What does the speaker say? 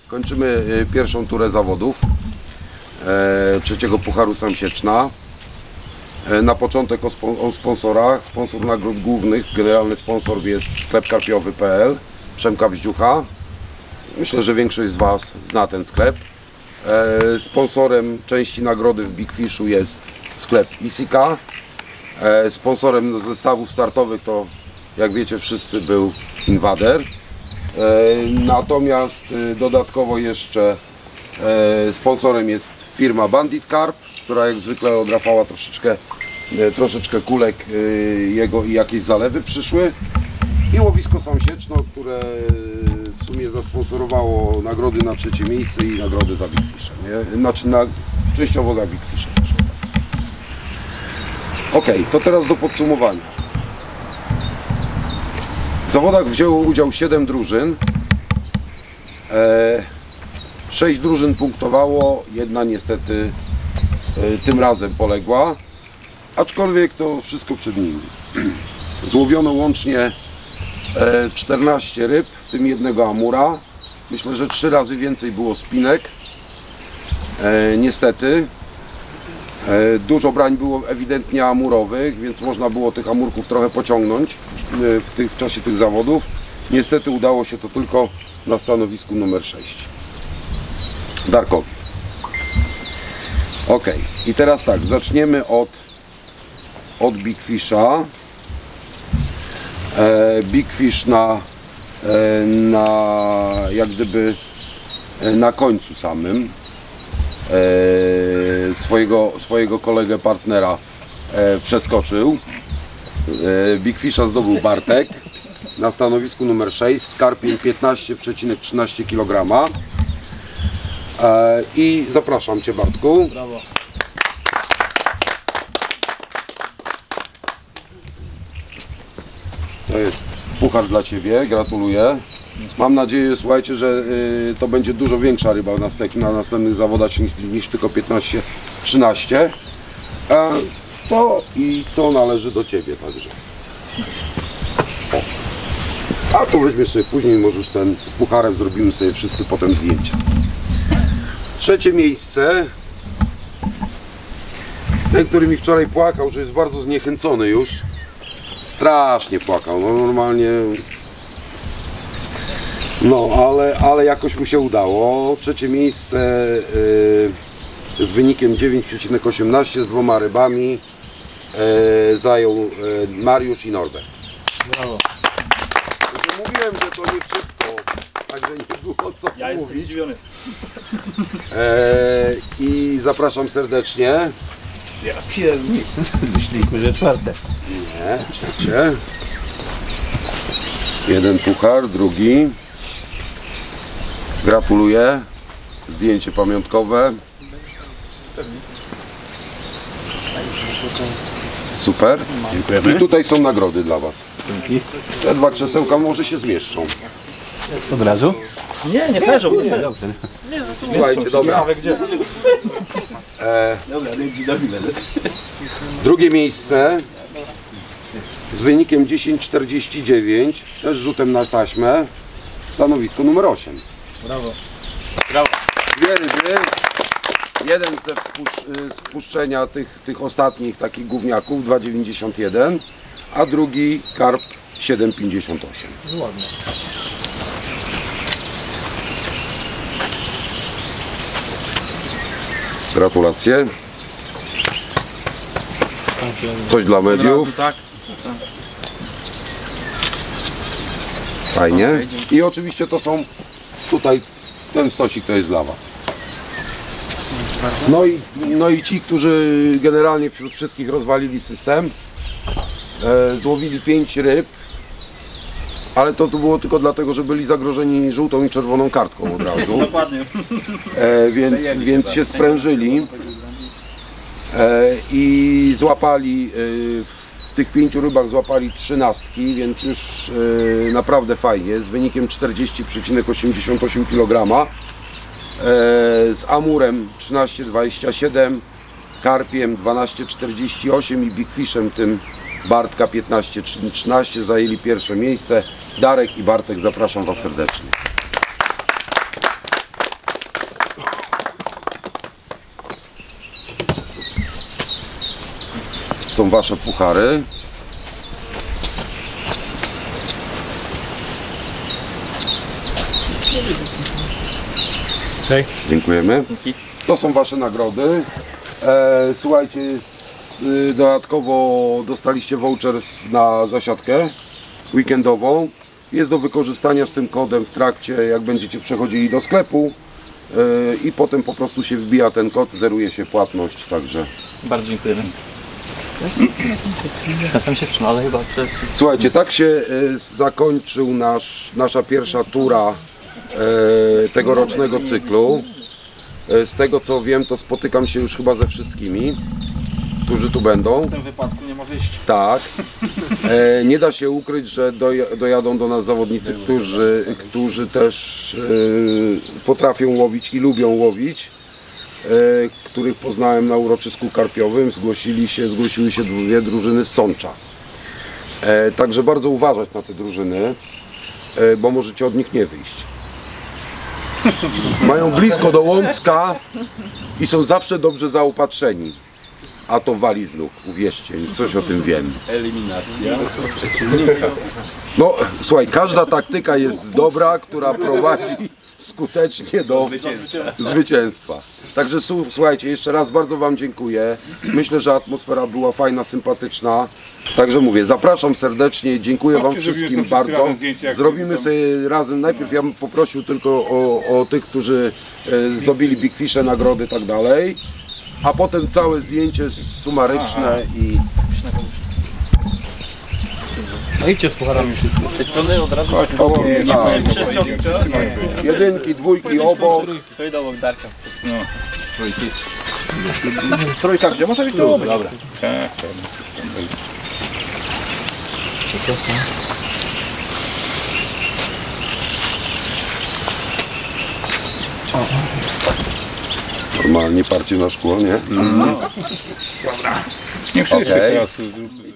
kończymy pierwszą turę zawodów trzeciego Pucharu Sąsieczna. Na początek o sponsorach. Sponsor nagród głównych, generalny sponsor jest sklep karpiowy.pl, Przemka Bździucha. Myślę, że większość z Was zna ten sklep. Sponsorem części nagrody w Big Fishu jest sklep Isika. Sponsorem zestawów startowych to, jak wiecie wszyscy, był Invader. Natomiast dodatkowo jeszcze sponsorem jest firma Bandit Carp, która jak zwykle od Rafała troszeczkę kulek jego i jakieś zalewy przyszły. I łowisko Sąsieczno, które w sumie zasponsorowało nagrody na trzecie miejsce i nagrody za Big Fishem, nie? Znaczy częściowo za Big Fishem. Ok, to teraz do podsumowania. W zawodach wzięło udział 7 drużyn. 6 drużyn punktowało, jedna niestety tym razem poległa, aczkolwiek to wszystko przed nimi. Złowiono łącznie 14 ryb, w tym jednego amura. Myślę, że 3 razy więcej było spinek. Niestety. Dużo brań było ewidentnie amurowych, więc można było tych amurków trochę pociągnąć w czasie tych zawodów. Niestety udało się to tylko na stanowisku numer 6. Darkowi. Ok, i teraz tak, zaczniemy od Big Fisha. Big Fish jak gdyby na końcu samym swojego kolegę, partnera przeskoczył. Big Fisha zdobył Bartek na stanowisku numer 6 z karpiem 15,13 kg. I zapraszam Cię, Bartku. Brawo. To jest puchar dla Ciebie, gratuluję. Mam nadzieję, słuchajcie, że to będzie dużo większa ryba na następnych zawodach niż tylko 15-13. To należy do Ciebie także. A to weźmiesz sobie później, możesz z pucharem zrobimy sobie wszyscy potem zdjęcia. Trzecie miejsce. Ten, który mi wczoraj płakał, że jest bardzo zniechęcony już. Strasznie płakał, no normalnie. No, ale jakoś mu się udało. Trzecie miejsce z wynikiem 9,18 z 2 rybami zajął Mariusz i Norbert. Brawo. Mówiłem, że to nie wszystko, także nie było co mówić. Zdziwiony. I zapraszam serdecznie. Ja pierdolę. Myśliśmy, że czwarte. Nie, trzecie. Jeden puchar, drugi. Gratuluję. Zdjęcie pamiątkowe. Super. Dziękujemy. I tutaj są nagrody dla Was. Dzięki. Te 2 krzesełka może się zmieszczą. Od razu? Nie leżą. Nie, dobrze. Słuchajcie, dobra. Dobra, dobrze. Drugie miejsce z wynikiem 10,49, też rzutem na taśmę, stanowisko numer 8. Brawo. 2 ryby, jeden z wpuszczenia tych ostatnich takich gówniaków 2,91, a drugi karp 7,58. Ładnie. Gratulacje. Coś dla mediów. Tak. Fajnie. I oczywiście to są tutaj, ten stosik to jest dla Was. No i ci, którzy generalnie wśród wszystkich rozwalili system, złowili 5 ryb, ale to było tylko dlatego, że byli zagrożeni żółtą i czerwoną kartką od razu. Dokładnie. Więc się sprężyli i złapali w tych 5 rybach złapali 13, więc już naprawdę fajnie, z wynikiem 40,88 kg, z amurem 13,27, karpiem 12,48 i Big Fishem tym Bartka 15,13 zajęli pierwsze miejsce. Darek i Bartek, zapraszam Was serdecznie. są wasze puchary. Okej. Dziękujemy. To są wasze nagrody. Słuchajcie, dodatkowo dostaliście voucher na zasiadkę weekendową. Jest do wykorzystania z tym kodem w trakcie, jak będziecie przechodzili do sklepu. I potem po prostu się wbija ten kod, zeruje się płatność, także... Bardzo dziękujemy. Jestem się wczynał, ale chyba przez... Słuchajcie, tak się zakończył nasza pierwsza tura tegorocznego cyklu. Z tego co wiem, to spotykam się już chyba ze wszystkimi, którzy tu będą. W tym wypadku nie ma wyjścia. Tak. Nie da się ukryć, że dojadą do nas zawodnicy, którzy też potrafią łowić i lubią łowić, których poznałem na uroczysku karpiowym. Zgłosiły się 2 drużyny z Sącza. Także bardzo uważać na te drużyny, bo możecie od nich nie wyjść. Mają blisko do Łącka i są zawsze dobrze zaopatrzeni. A to wali z nóg, uwierzcie mi, coś o tym wiem. Eliminacja. No słuchaj, każda taktyka jest dobra, która prowadzi skutecznie do zwycięstwa. Także słuchajcie, jeszcze raz bardzo wam dziękuję. Myślę, że atmosfera była fajna, sympatyczna. Także mówię, zapraszam serdecznie, dziękuję wam wszystkim bardzo. Zrobimy sobie razem, najpierw ja bym poprosił tylko o tych, którzy zdobili Big Fisze, nagrody i tak dalej. A potem całe zdjęcie sumaryczne i... No idźcie z pucharami wszyscy. Z tej strony od razu. Wszyscy Jedynki, dwójki obok. To idę obok Darka. Trójka gdzie? Może być tu. Dobra. Normalnie parcie na szkło, nie? Nie wszyscy Okej. teraz.